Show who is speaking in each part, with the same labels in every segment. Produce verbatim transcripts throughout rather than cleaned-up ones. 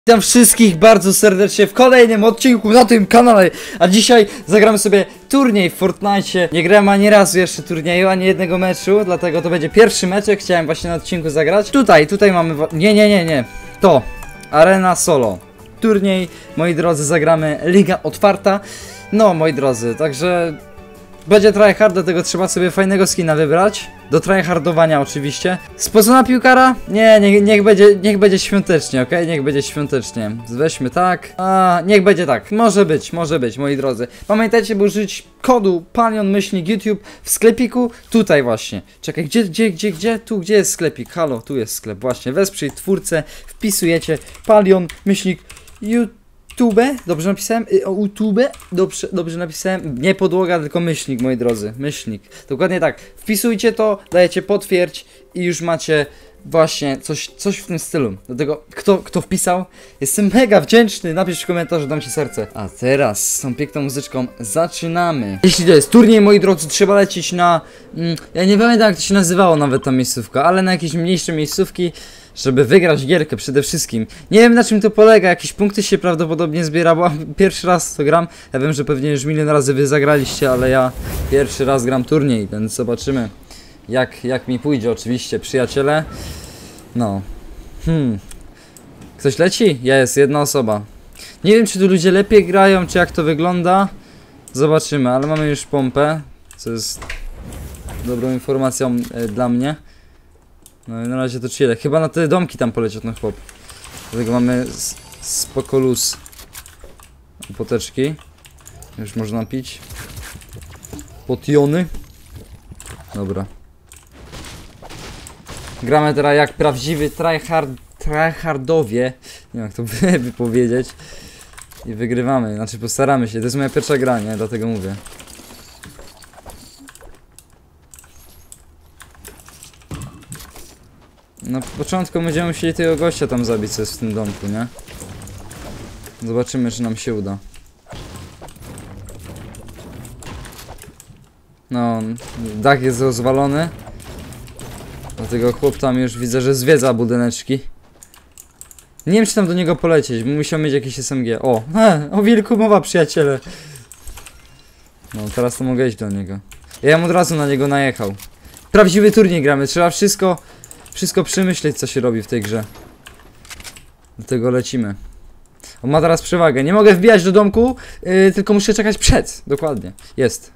Speaker 1: Witam wszystkich bardzo serdecznie w kolejnym odcinku na tym kanale. A dzisiaj zagramy sobie turniej w Fortnite. Nie grałem ani razu jeszcze turnieju, ani jednego meczu, dlatego to będzie pierwszy mecz, jak chciałem właśnie na odcinku zagrać. Tutaj, tutaj mamy... Nie, nie, nie, nie. To Arena Solo. Turniej, moi drodzy, zagramy Liga Otwarta. No, moi drodzy, także... Będzie tryhard, dlatego trzeba sobie fajnego skina wybrać. Do tryhardowania oczywiście. Spocona piłkara? Nie, nie, niech będzie, niech będzie świątecznie, ok? Niech będzie świątecznie. Weźmy tak. A, niech będzie tak. Może być, może być, moi drodzy. Pamiętajcie, by użyć kodu Palion myślnik YouTube w sklepiku. Tutaj właśnie. Czekaj, gdzie, gdzie, gdzie, gdzie? Tu, gdzie jest sklepik? Halo, tu jest sklep. Właśnie, wesprzyj twórcę. Wpisujecie Palion myślnik YouTube. YouTube, dobrze napisałem? O YouTube, dobrze, dobrze napisałem. Nie podłoga, tylko myślnik, moi drodzy. Myślnik. Dokładnie tak. Wpisujcie to, dajecie potwierdź i już macie właśnie coś, coś w tym stylu. Dlatego, kto, kto wpisał, jestem mega wdzięczny. Napisz w komentarzu, dam ci serce. A teraz z tą piękną muzyczką zaczynamy. Jeśli to jest turniej, moi drodzy, trzeba lecieć na... Mm, ja nie pamiętam, jak to się nazywało nawet ta miejscówka, ale na jakieś mniejsze miejscówki, żeby wygrać gierkę przede wszystkim. Nie wiem, na czym to polega, jakieś punkty się prawdopodobnie zbiera, bo pierwszy raz to gram. Ja wiem, że pewnie już milion razy wy zagraliście, ale ja pierwszy raz gram turniej, więc zobaczymy jak, jak mi pójdzie oczywiście, przyjaciele. No. Hmm. Ktoś leci? Jest, jedna osoba. Nie wiem, czy tu ludzie lepiej grają, czy jak to wygląda. Zobaczymy, ale mamy już pompę, co jest dobrą informacją e, dla mnie. No i na razie to chwilę. Chyba na te domki tam poleciał ten chłop. Dlatego mamy spoko luz. Poteczki. Już można pić. Potiony. Dobra. Gramy teraz jak prawdziwy tryhard, tryhardowie. Nie wiem jak to wypowiedzieć. I wygrywamy. Znaczy postaramy się. To jest moja pierwsza gra, nie? Dlatego mówię. Na początku będziemy musieli tego gościa tam zabić, co jest w tym domku, nie? Zobaczymy, czy nam się uda. No, dach jest rozwalony. Dlatego chłop tam już widzę, że zwiedza budyneczki. Nie wiem, czy tam do niego polecieć, bo musiał mieć jakieś S M G. O, he, o wilku mowa, przyjaciele. No, teraz to mogę iść do niego. Ja bym od razu na niego najechał. Prawdziwy turniej gramy, trzeba wszystko... Wszystko przemyśleć, co się robi w tej grze. Dlatego lecimy. On ma teraz przewagę. Nie mogę wbijać do domku, yy, tylko muszę czekać przed. Dokładnie. Jest.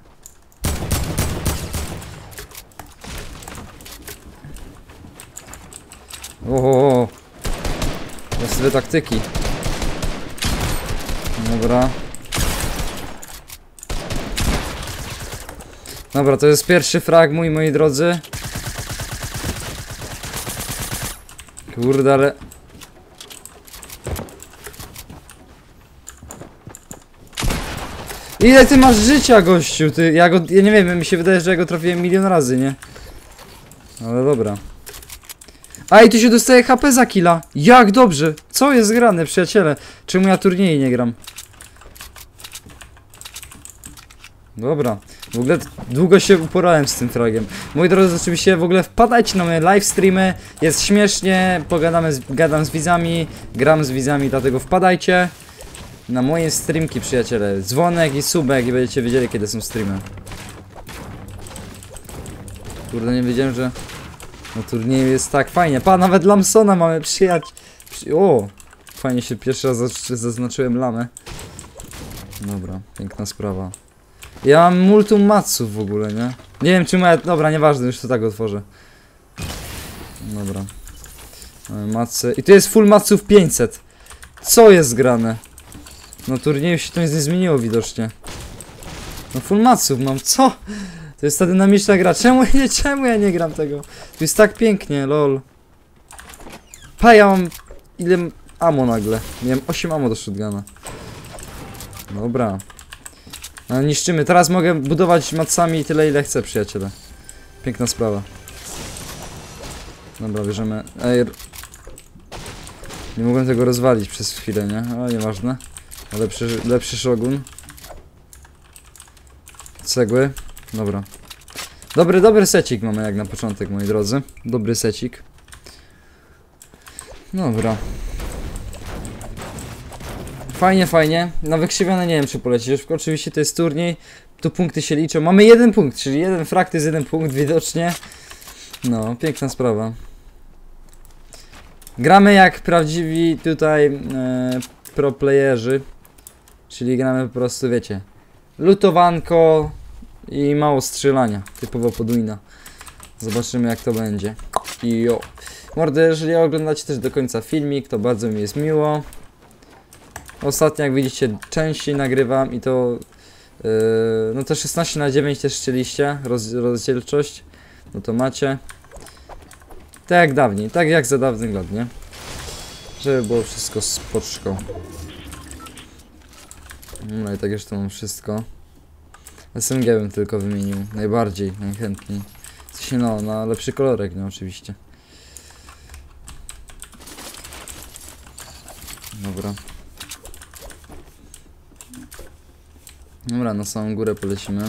Speaker 1: Oho. Właściwe taktyki. Dobra. Dobra, to jest pierwszy frag mój, moi drodzy. Kurde, ale... Ile ty masz życia, gościu? Ty, ja go... Ja nie wiem, mi się wydaje, że ja go trafiłem milion razy, nie? Ale dobra. A i tu się dostaje H P za killa. Jak dobrze! Co jest grane, przyjaciele? Czemu ja turnieji nie gram? Dobra. W ogóle długo się uporałem z tym fragiem. Moi drodzy, oczywiście w ogóle wpadajcie na moje live streamy. Jest śmiesznie, pogadamy z, gadam z widzami, gram z widzami, dlatego wpadajcie na moje streamki, przyjaciele. Dzwonek i subek i będziecie wiedzieli, kiedy są streamy. Kurde, nie wiedziałem, że na turnieju jest tak fajnie. Pa, nawet Lamsona mamy, przyjaciół. Przy... O! Fajnie się pierwszy raz zaznaczyłem lamę. Dobra, piękna sprawa. Ja mam multum matsów w ogóle, nie? Nie wiem czy moja... Dobra, nieważne, już to tak otworzę. Dobra. Mamy matce. I tu jest full matsów pięćset. Co jest grane? No turnieju się to nic nie zmieniło widocznie. No full matsów mam, co? To jest ta dynamiczna gra. Czemu nie, czemu ja nie gram tego? Tu jest tak pięknie, lol. Pa, ja mam... Ile ammo nagle? Miałem osiem ammo do shotguna. Dobra. No, niszczymy. Teraz mogę budować macami tyle, ile chcę, przyjaciele. Piękna sprawa. Dobra, bierzemy... Ej... Nie mogłem tego rozwalić przez chwilę, nie? Ale nieważne. Lepszy, lepszy shogun. Cegły. Dobra. Dobry, dobry secik mamy jak na początek, moi drodzy. Dobry secik. Dobra. Fajnie, fajnie. Na wykrzywione nie wiem czy polecisz. Oczywiście to jest turniej. Tu punkty się liczą. Mamy jeden punkt, czyli jeden frag to jest jeden punkt widocznie. No, piękna sprawa. Gramy jak prawdziwi tutaj e, pro playerzy. Czyli gramy po prostu, wiecie, lutowanko i mało strzelania. Typowo podwójna. Zobaczymy jak to będzie. I jo. Mordy, jeżeli oglądacie też do końca filmik, to bardzo mi jest miło. Ostatnio jak widzicie częściej nagrywam i to yy, no to szesnaście na dziewięć też chcieliście roz, rozdzielczość. No to macie. Tak jak dawniej, tak jak za dawnych lat, nie? Żeby było wszystko spoczko. No i tak już to mam wszystko. S M G bym tylko wymienił, najbardziej, najchętniej. W sensie no, na lepszy kolorek, nie oczywiście. Dobra. Dobra, na samą górę polecimy.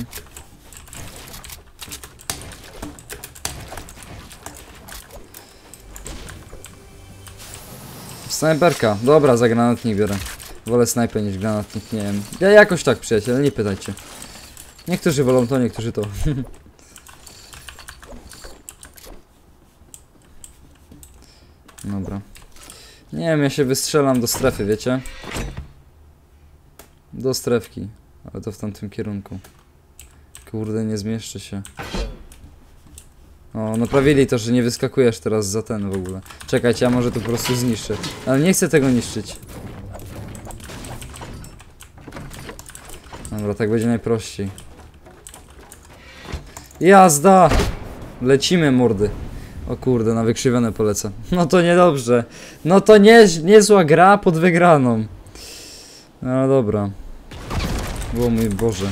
Speaker 1: Snajperka. Dobra, za granatnik biorę. Wolę snajper niż granatnik, nie wiem. Ja jakoś tak, przyjaciele, nie pytajcie. Niektórzy wolą to, niektórzy to. Dobra. Nie wiem, ja się wystrzelam do strefy, wiecie? Do strefki. Ale to w tamtym kierunku. Kurde, nie zmieszczę się. O, naprawili to, że nie wyskakujesz teraz za ten w ogóle. Czekajcie, ja może to po prostu zniszczę. Ale nie chcę tego niszczyć. Dobra, tak będzie najprościej. Jazda! Lecimy, mordy. O kurde, na wykrzywione polecę. No to niedobrze. No to nie, niezła gra pod wygraną. No dobra. O mój Boże.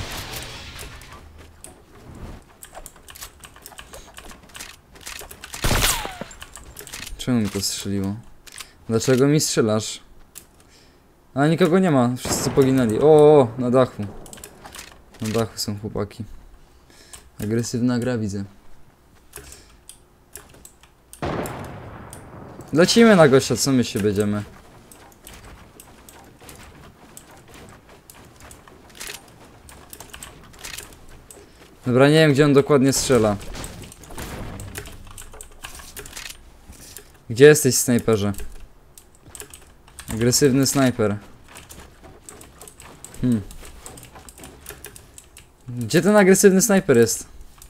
Speaker 1: Czemu mi to strzeliło? Dlaczego mi strzelasz? A nikogo nie ma, wszyscy poginęli. O, o, na dachu. Na dachu są chłopaki. Agresywna gra widzę. Lecimy na gościa, co my się będziemy? Dobra, nie wiem gdzie on dokładnie strzela. Gdzie jesteś, snajperze? Agresywny snajper. Hmm. Gdzie ten agresywny snajper jest?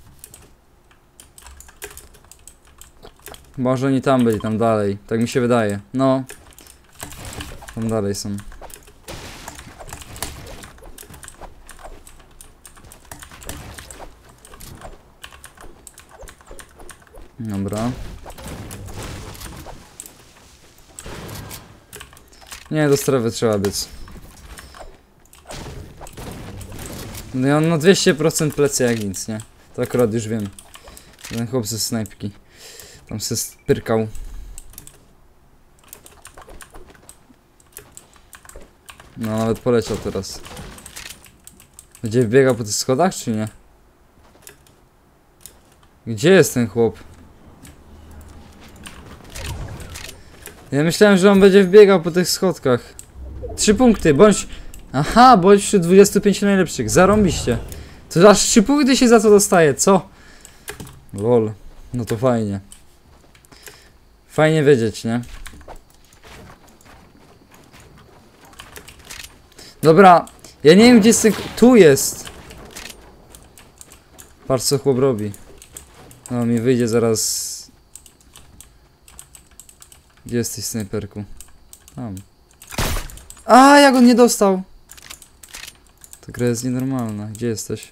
Speaker 1: Może oni tam byli, tam dalej. Tak mi się wydaje. No. Tam dalej są. Dobra. Nie, do strefy trzeba być. No i on na dwieście procent plecy jak nic, nie? To akurat już wiem. Ten chłop ze snajpki. Tam se spyrkał. No nawet poleciał teraz. Będzie biegał po tych schodach czy nie? Gdzie jest ten chłop? Ja myślałem, że on będzie wbiegał po tych schodkach. Trzy punkty, bądź... Aha, bądź wśród dwudziestu pięciu najlepszych. Zarąbiście. To aż trzy punkty się za to dostaje, co? Lol. No to fajnie. Fajnie wiedzieć, nie? Dobra. Ja nie wiem gdzie jest... Tu jest. Patrz co chłop robi. No mi wyjdzie zaraz... Gdzie jesteś, snajperku? Tam. A, jak on nie dostał? Ta gra jest nienormalna. Gdzie jesteś?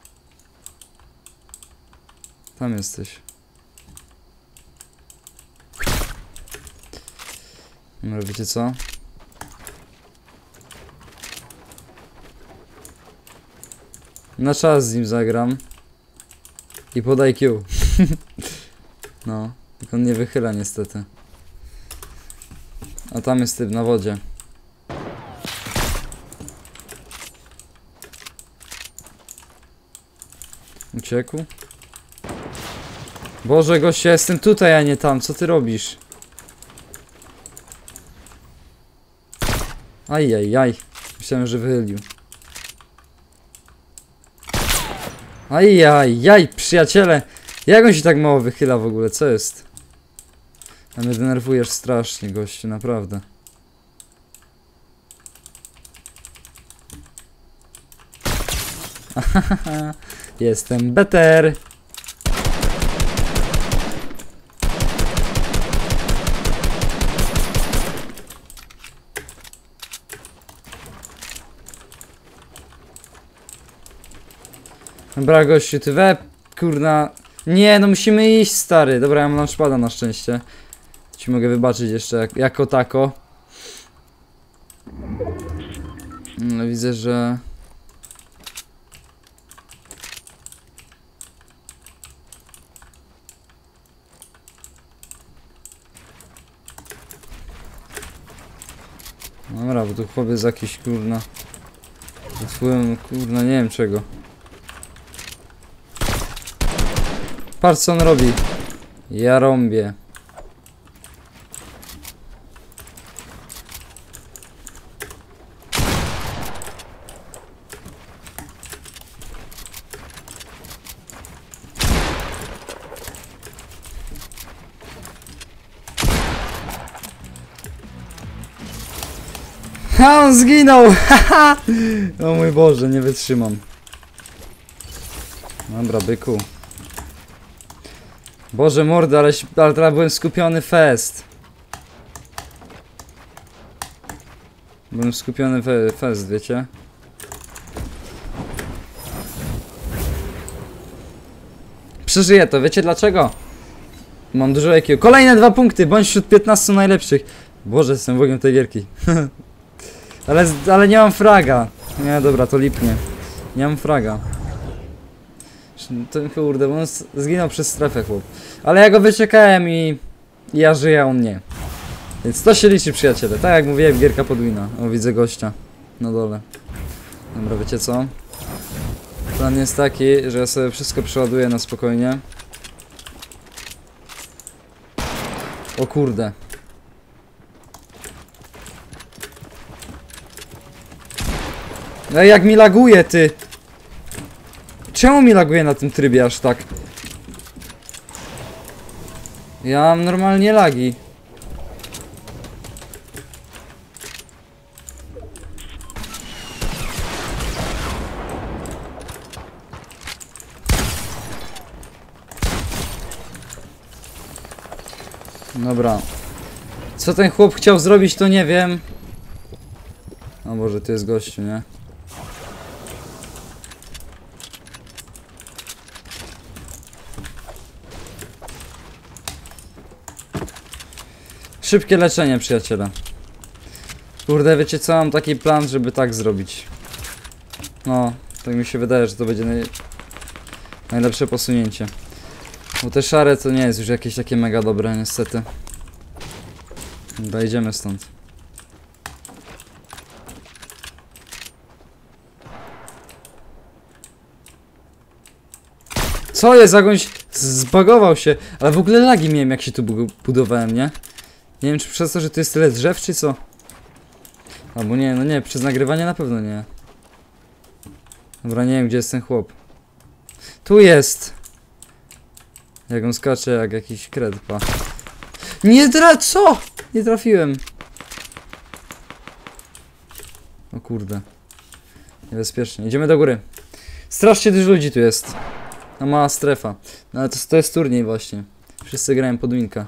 Speaker 1: Tam jesteś. Dobra, wiecie co? Na czas z nim zagram. I podaj Q. No, tylko on nie wychyla niestety. A tam jest typ na wodzie. Uciekł? Boże gościu, ja jestem tutaj, a nie tam. Co ty robisz? Ajajaj. Myślałem, że wychylił. Ajajaj, przyjaciele. Jak on się tak mało wychyla w ogóle? Co jest? A mnie denerwujesz strasznie, gościu, naprawdę. Jestem better. Dobra, gościu, ty we... kurna... Nie, no musimy iść, stary. Dobra, ja mam launchpada na szczęście. Ci mogę wybaczyć jeszcze jak, jako tako. No, widzę, że... Dobra, bo tu chłopiec jakiś, kurna... Wpływem, kurna, nie wiem czego. Patrz co on robi. Ja rąbię. Ha, on zginął! O mój Boże, nie wytrzymam. Dobra, byku. Boże mordy, ale, ale teraz byłem skupiony fest. Byłem skupiony fe, fest, wiecie? Przeżyję to, wiecie dlaczego? Mam dużo I Q. Kolejne dwa punkty, bądź wśród piętnastu najlepszych. Boże, jestem bogiem tej gierki. ale, ale nie mam fraga. Nie, dobra, to lipnie. Nie mam fraga. To kurde, bo on zginął przez strefę, chłop. Ale ja go wyczekałem i... i ja żyję, a on nie. Więc to się liczy, przyjaciele. Tak jak mówiłem, gierka podwójna. O, widzę gościa na dole. Dobra, wiecie co? Plan jest taki, że ja sobie wszystko przeładuję na spokojnie. O kurde. No jak mi laguje, ty! Czemu mi laguje na tym trybie aż tak? Ja mam normalnie lagi. Dobra. Co ten chłop chciał zrobić, to nie wiem. O Boże, to jest gościu, nie? Szybkie leczenie, przyjaciele. Kurde, wiecie co? Mam taki plan, żeby tak zrobić. No, tak mi się wydaje, że to będzie naj... najlepsze posunięcie. Bo te szare to nie jest już jakieś takie mega dobre, niestety. Dobra, idziemy stąd. Co jest? Jakąś zbagował się. Ale w ogóle lagi miałem, jak się tu budowałem, nie? Nie wiem, czy przez to, że tu jest tyle drzew, czy co? Albo nie, no nie, przez nagrywanie na pewno nie. Dobra, nie wiem, gdzie jest ten chłop. Tu jest! Jak on skacze, jak jakiś kredpa. Nie tra... co? Nie trafiłem. O kurde. Niebezpiecznie. Idziemy do góry. Strasznie dużo ludzi tu jest. No mała strefa. No ale to, to jest turniej właśnie. Wszyscy grają pod winka.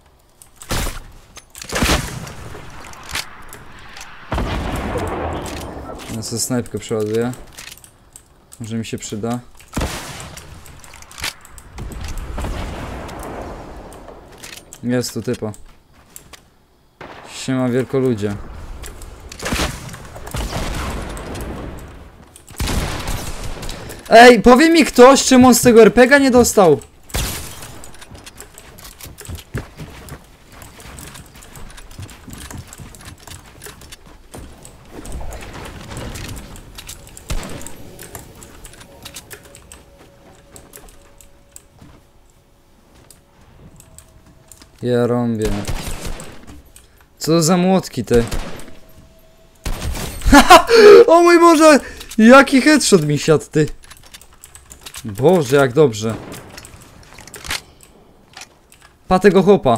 Speaker 1: Ja sobie snajpkę przeładuję. Może mi się przyda. Jest tu typa. Siema wielkoludzie. Ej, powie mi ktoś, czemu on z tego er pe ga nie dostał? Ja rąbię. Co za młotki te? O mój Boże! Jaki headshot mi siadł, ty! Boże, jak dobrze. Pa tego chłopa.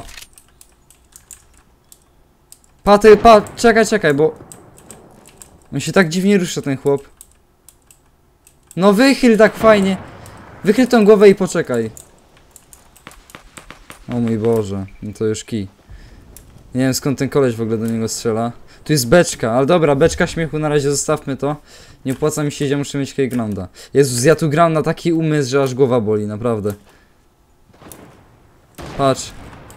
Speaker 1: Pa ty, pa, czekaj, czekaj, bo... On się tak dziwnie rusza, ten chłop. No wychyl tak fajnie. Wychyl tą głowę i poczekaj. O mój Boże, no to już kij. Nie wiem skąd ten koleś w ogóle do niego strzela. Tu jest beczka, ale dobra, beczka śmiechu, na razie zostawmy to. Nie opłaca mi się, gdzie muszę mieć Keygrounda. Jezus, ja tu gram na taki umysł, że aż głowa boli, naprawdę. Patrz.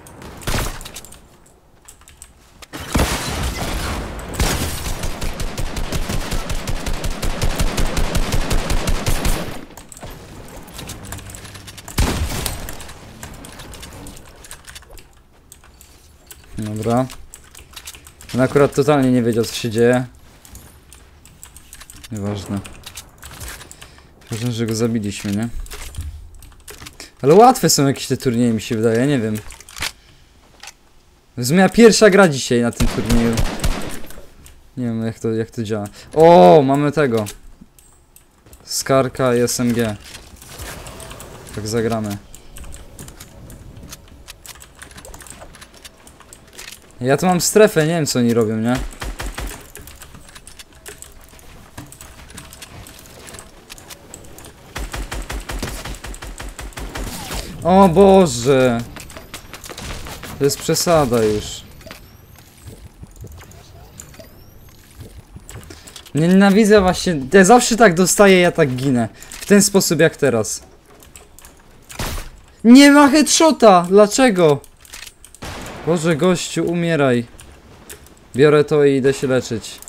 Speaker 1: Dobra. On akurat totalnie nie wiedział, co się dzieje. Nieważne. Ważne, że go zabiliśmy, nie? Ale łatwe są jakieś te turnieje, mi się wydaje, nie wiem. To jest moja pierwsza gra dzisiaj na tym turnieju. Nie wiem jak to, jak to działa. O, mamy tego. Skarka i S M G. Tak zagramy. Ja tu mam strefę, nie wiem co oni robią, nie? O Boże! To jest przesada już. Nienawidzę właśnie, ja zawsze tak dostaję, ja tak ginę. W ten sposób jak teraz. Nie ma headshota! Dlaczego? Boże gościu, umieraj. Biorę to i idę się leczyć.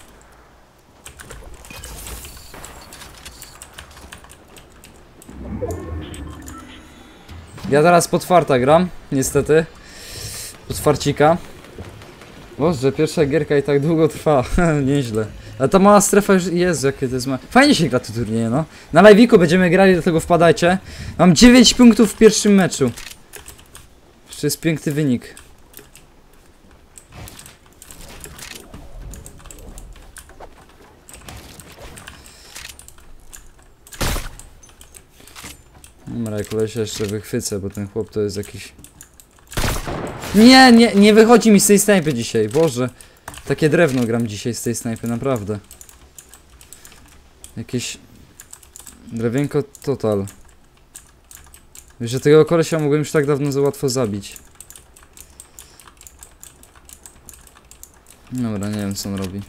Speaker 1: Ja teraz potwarta gram, niestety. Potwarcika. Boże, pierwsza gierka i tak długo trwa. Nieźle. Ale ta mała strefa już... Jezu, jakie to jest ma... Fajnie się gra tu turnieje, no. Na live'iku będziemy grali, do tego wpadajcie. Mam dziewięć punktów w pierwszym meczu. To jest piękny wynik. Dobra, jak kolesia jeszcze wychwycę, bo ten chłop to jest jakiś... Nie, nie, nie wychodzi mi z tej snajpy dzisiaj, Boże. Takie drewno gram dzisiaj z tej snajpy, naprawdę. Jakieś... Drewienko total. Wiesz, że tego kolesia mogłem już tak dawno za łatwo zabić. Dobra, nie wiem co on robi.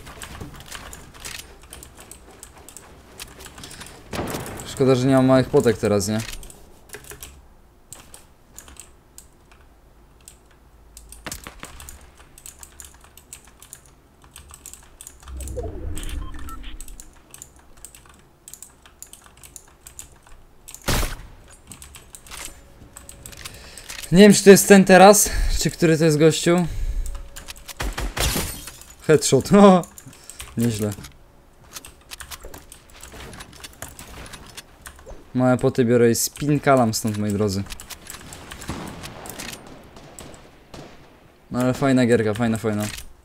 Speaker 1: Szkoda, że nie mam małych potek teraz, nie? Nie wiem, czy to jest ten teraz, czy który to jest gościu. Headshot, no. Nieźle. Małe poty biorę i spinkalam stąd, moi drodzy. No ale fajna gierka, fajna, fajna.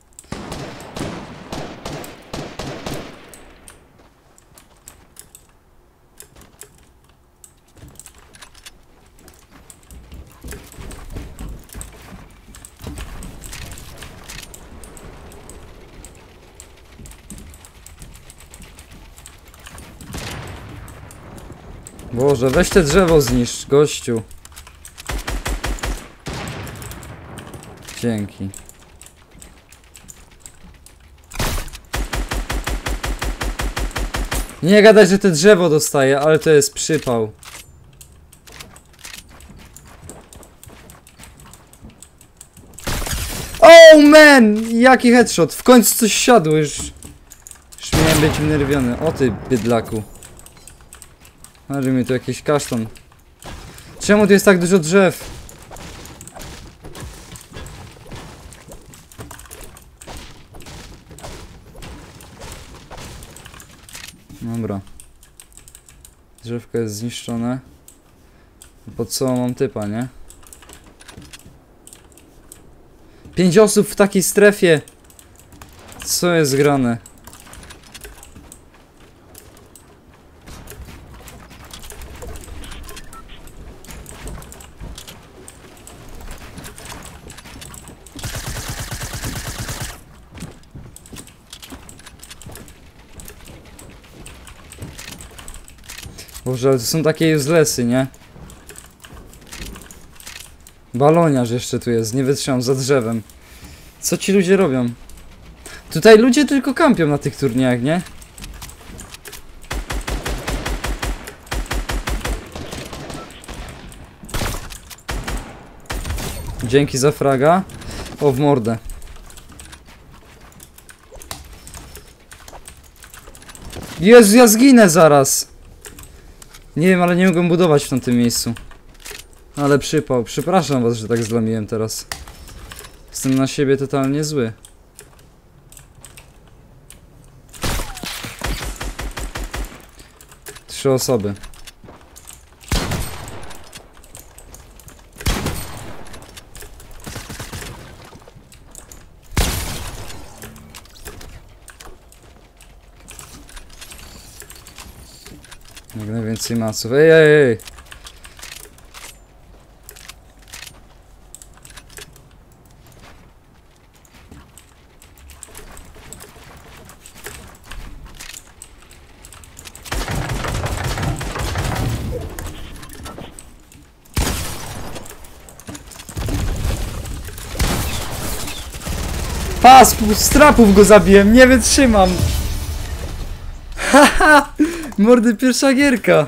Speaker 1: Boże, weź te drzewo zniszcz, gościu. Dzięki. Nie gadaj, że te drzewo dostaje, ale to jest przypał. Oh man! Jaki headshot! W końcu coś siadło już. Już miałem być wnerwiony. O ty bydlaku. Marzy mi tu jakiś kasztan. Czemu tu jest tak dużo drzew? Dobra. Drzewko jest zniszczone. Pod co mam typa, nie? Pięć osób w takiej strefie. Co jest grane? Boże, ale to są takie uselessy, nie? Baloniarz jeszcze tu jest, nie wytrzymam, za drzewem. Co ci ludzie robią? Tutaj ludzie tylko kampią na tych turniejach, nie? Dzięki za fraga. O, w mordę. Jezu, ja zginę zaraz. Nie wiem, ale nie mogę budować w tamtym miejscu. Ale przypał. Przepraszam was, że tak zlamiłem teraz. Jestem na siebie totalnie zły. Trzy osoby. Jak najwięcej maców. Ej, ej, ej! Pas! Z trapów go zabiłem, nie wytrzymam! Haha! Mordy, pierwsza gierka!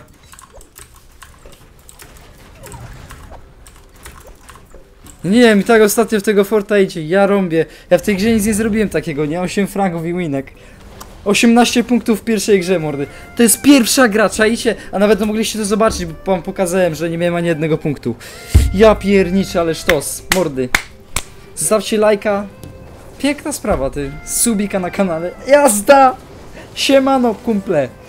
Speaker 1: Nie wiem, i tak ostatnio w tego Forta idzie, ja rąbię. Ja w tej grze nic nie zrobiłem takiego, nie? osiem fragów i winek. osiemnaście punktów w pierwszej grze, mordy. To jest pierwsza gra, czaicie? A nawet no mogliście to zobaczyć, bo wam pokazałem, że nie miałem ani jednego punktu. Ja pierniczę, ale sztos, mordy. Zostawcie lajka. Piękna sprawa, ty. Subika na kanale. Jazda! Siemano, kumple.